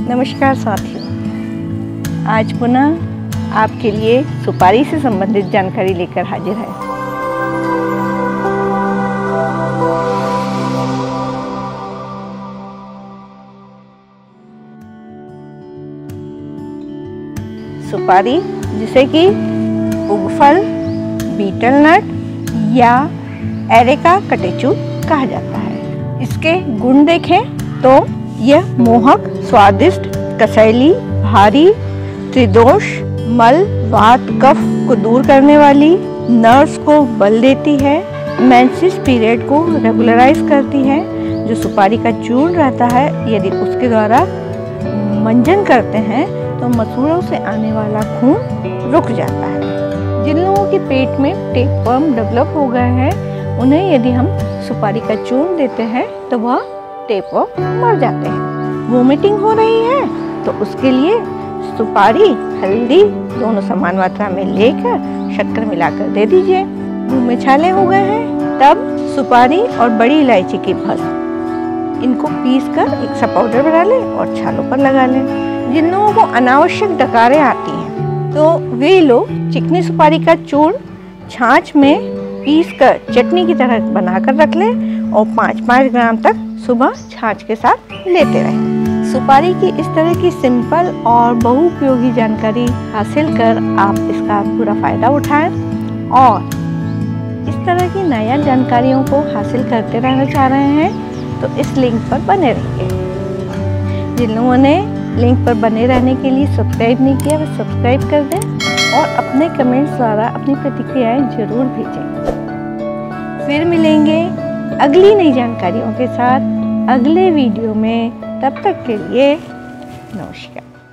नमस्कार साथियों, आज पुनः आपके लिए सुपारी से संबंधित जानकारी लेकर हाजिर है। सुपारी, जिसे कि उगफल, बीटल नट या एरेका कटेचू कहा जाता है। इसके गुण देखें तो यह मोहक, स्वादिष्ट, कसैली, भारी, त्रिदोष, मल, वात, कफ को दूर करने वाली, नर्व्स को बल देती है, मेंसेस पीरियड को रेगुलराइज करती है। जो सुपारी का चूर्ण रहता है, यदि उसके द्वारा मंजन करते हैं तो मसूड़ों से आने वाला खून रुक जाता है। जिन लोगों के पेट में टेपवर्म डेवलप हो गया है, उन्हें यदि हम सुपारी का चूर्ण देते हैं तो वह टेपवर्म मर जाते हैं। वोमिटिंग हो रही है तो उसके लिए सुपारी, हल्दी दोनों समान मात्रा में लेकर शक्कर मिलाकर दे दीजिए। मुंह में छाले हो गए हैं, तब सुपारी और बड़ी इलायची की भस्म, इनको पीसकर एक सा पाउडर बना लें और छालों पर लगा लें। जिन लोगों को अनावश्यक डकारें आती हैं तो वे लोग चिकनी सुपारी का चूर्ण छाछ में पीसकर चटनी की तरह बनाकर रख लें और 5-5 ग्राम तक सुबह छाछ के साथ लेते रहें। सुपारी की इस तरह की सिंपल और बहुउपयोगी जानकारी हासिल कर आप इसका पूरा फायदा उठाएं और इस तरह की नया जानकारियों को हासिल करते रहना चाह रहे हैं तो इस लिंक पर बने रहिए। जिन लोगों ने लिंक पर बने रहने के लिए सब्सक्राइब नहीं किया, वे सब्सक्राइब कर दें और अपने कमेंट्स द्वारा अपनी प्रतिक्रियाएं जरूर भेजें। फिर मिलेंगे अगली नई जानकारियों के साथ अगले वीडियो में। तब तक के लिए नमस्कार।